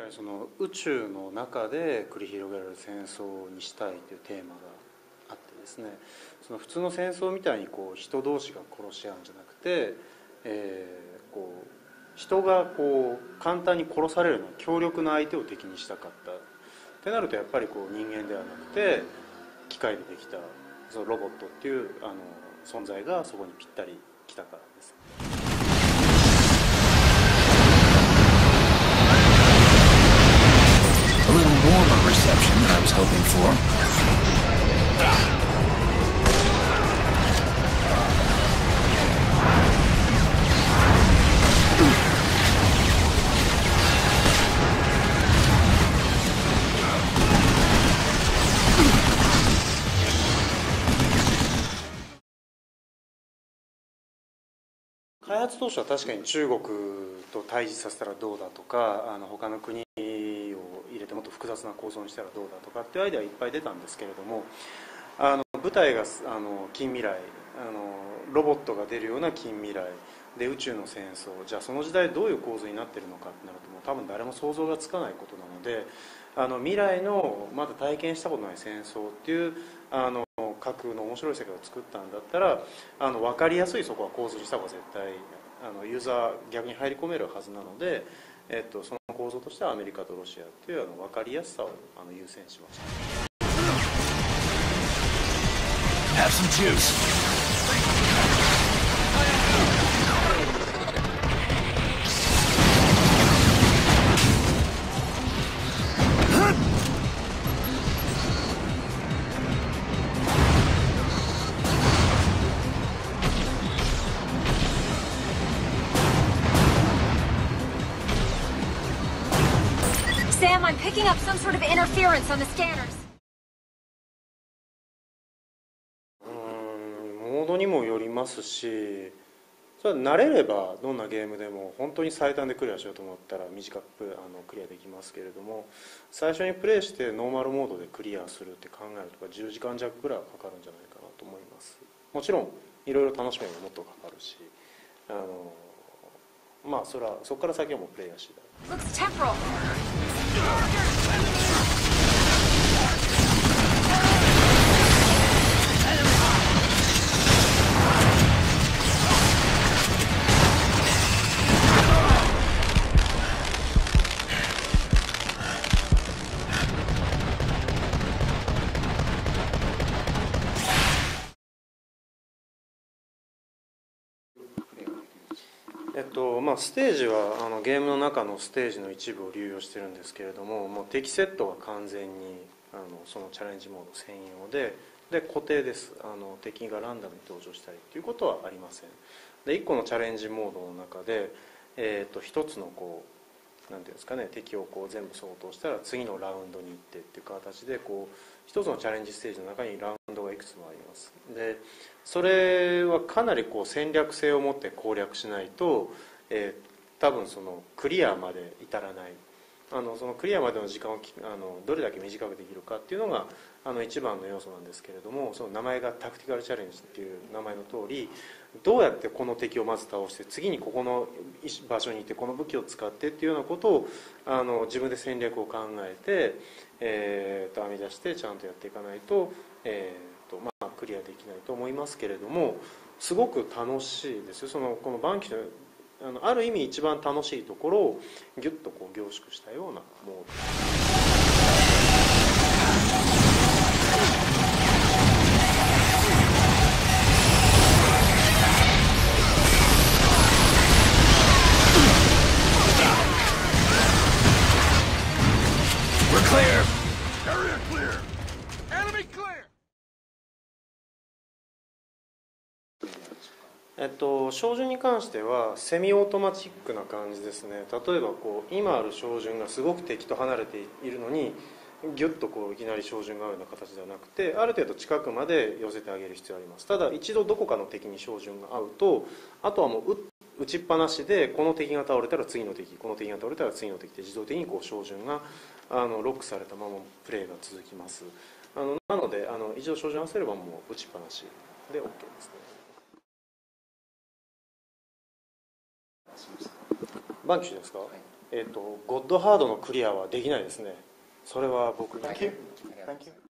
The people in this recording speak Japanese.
来その宇宙の中で繰り広げられる戦争にしたいというテーマがあってですね、その普通の戦争みたいにこう人同士が殺し合うんじゃなくて、こう人がこう簡単に殺されるような強力な相手を敵にしたかったってなると、やっぱりこう人間ではなくて機械でできたそのロボットっていう存在がそこにぴったりきたからです。 A little warmer reception than I was hoping for. 開発当初は確かに中国と対峙させたらどうだとか、他の国を入れてもっと複雑な構造にしたらどうだとかっていうアイデアはいっぱい出たんですけれども、舞台が近未来、ロボットが出るような近未来で宇宙の戦争、じゃあその時代どういう構図になってるのかってなると、もう多分誰も想像がつかないことなので、未来のまだ体験したことない戦争っていう架空の面白い世界を作ったんだったら、分かりやすいそこは構図にした方が絶対ユーザー逆に入り込めるはずなので、その構造としてはアメリカとロシアっていう分かりやすさを優先しました。 Have some juice. Sam, I'm picking up some sort of interference on the scanners. モードにもよりますし、それは慣れればどんなゲームでも本当に最短でクリアしようと思ったら短くクリアできますけれども、最初にプレイしてノーマルモードでクリアするって考えると10時間弱ぐらいはかかるんじゃないかなと思います。もちろんいろいろ楽しめばもっとかかるし、まあそこから先はもうプレイヤー次第。 Looks temporal. ステージはゲームの中のステージの一部を流用してるんですけれども、もう敵セットは完全にそのチャレンジモード専用で固定です。敵がランダムに登場したりということはありません。で1個のチャレンジモードの中で、一つのこうなんていうんですかね、敵をこう全部相当したら次のラウンドに行ってっていう形で、こう一つのチャレンジステージの中にラウンドがいくつもあります。でそれはかなりこう戦略性を持って攻略しないと、多分そのクリアまで至らない、そのクリアまでの時間をどれだけ短くできるかっていうのが一番の要素なんですけれども、その名前がタクティカルチャレンジっていう名前の通り、どうやってこの敵をまず倒して次にここの場所にいてこの武器を使ってっていうようなことを自分で戦略を考えて、編み出してちゃんとやっていかないと、クリアできないと思いますけれども、すごく楽しいですよ。このバンキシュのある意味一番楽しいところをギュッとこう凝縮したようなモード。照準に関してはセミオートマチックな感じですね。例えばこう今ある照準がすごく敵と離れているのにギュッとこういきなり照準が合うような形ではなくて、ある程度近くまで寄せてあげる必要があります。ただ一度どこかの敵に照準が合うと、あとはもう打ちっぱなしで、この敵が倒れたら次の敵、この敵が倒れたら次の敵って自動的にこう照準がロックされたままプレイが続きます。なので一度照準合わせればもう打ちっぱなしで OK ですね。バンキッシュですか？ ゴッドハードのクリアはできないですね。それは僕に。 Thank you.